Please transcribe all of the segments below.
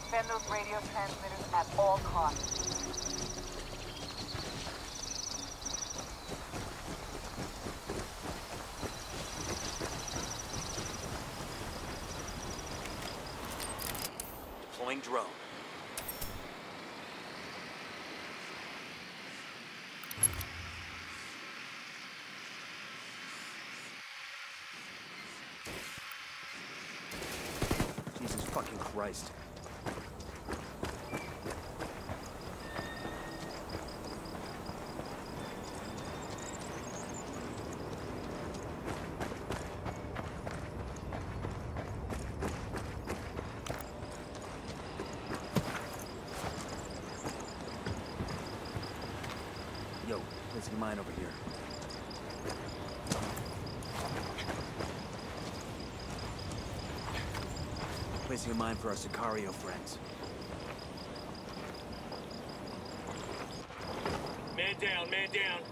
Defend those radio transmitters at all costs. Deploying drone. Jesus fucking Christ. Yo, placing a mine over here. Placing a mine for our Sicario friends. Man down, man down.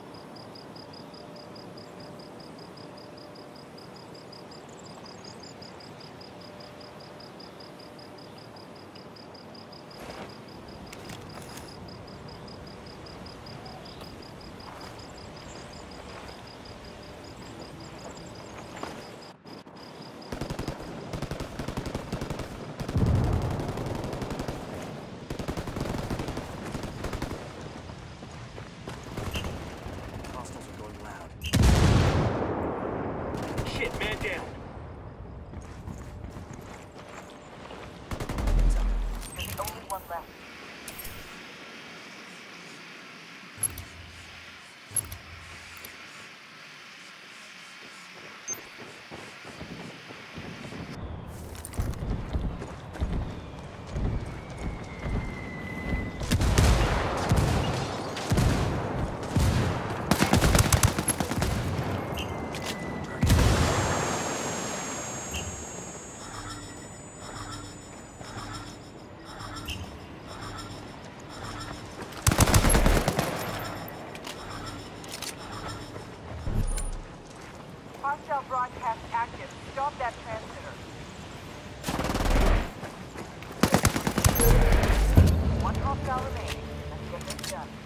Hostiles are going loud. Shit, man down. You're the only one left. Hostile broadcast active. Stop that transmitter. One hostile remaining. Let's get this done.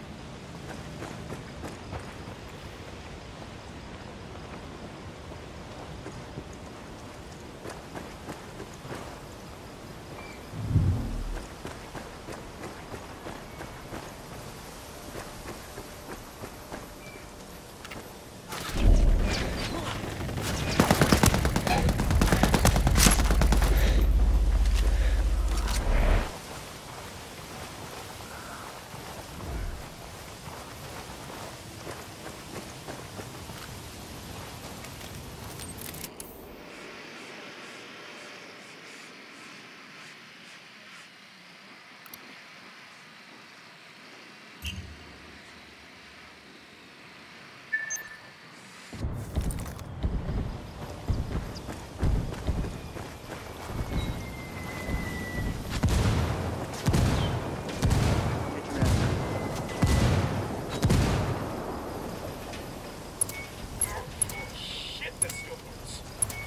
Shit, this still hurts.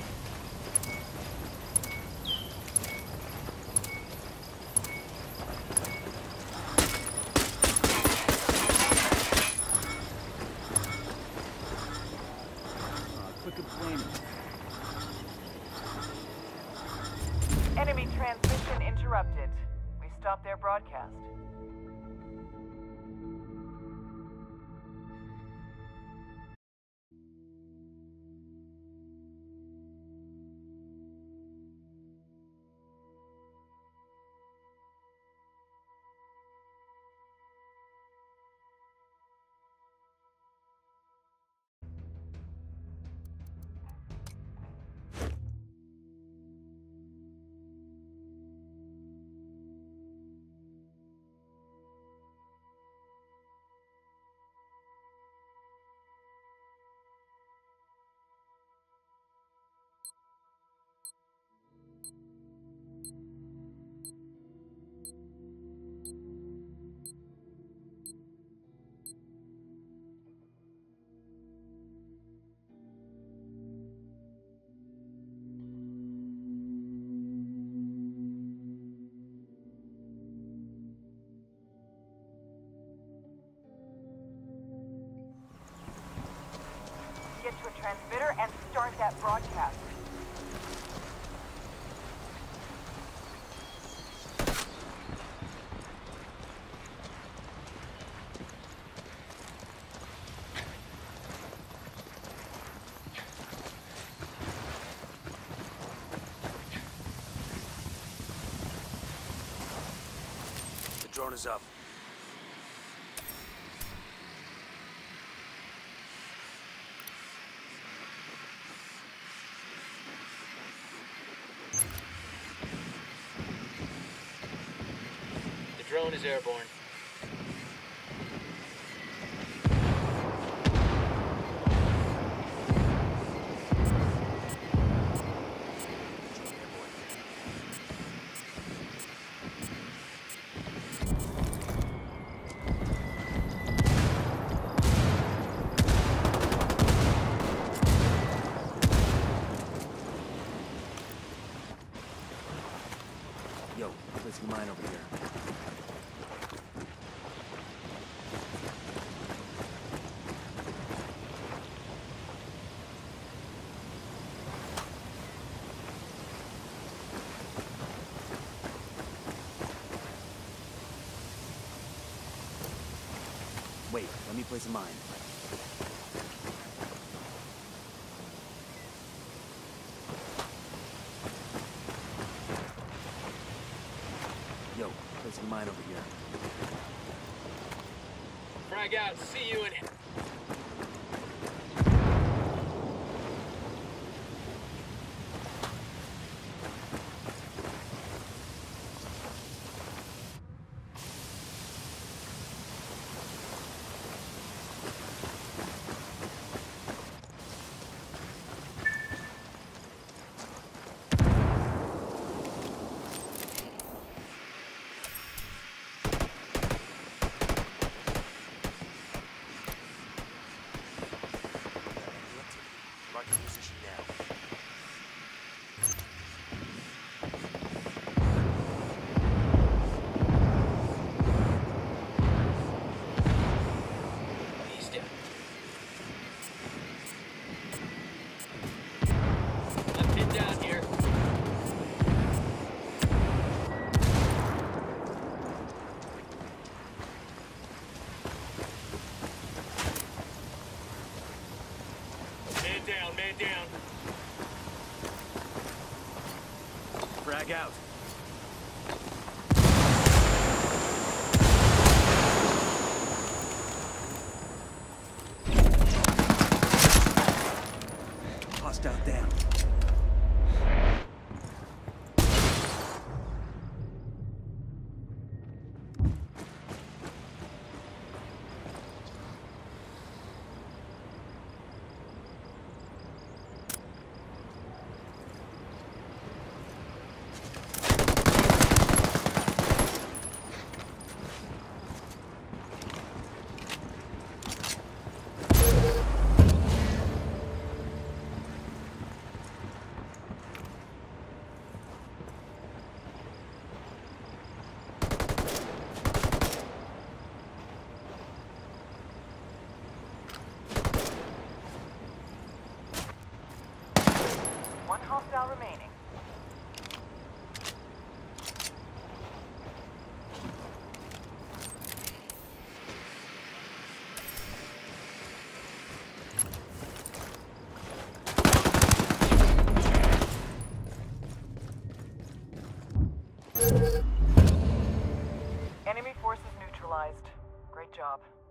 Quit complaining. Enemy transmission interrupted. We stopped their broadcast. start that broadcast. The drone is up. The drone is airborne. Yo, placing mine over here. Wait, let me place a mine. Yo, placing mine over here. Frag out. See you in. Mark your position now. He's dead. I'm pinned down here. Man down, man down. Frag out. Hostile down. One hostile remaining. Enemy forces neutralized. Great job.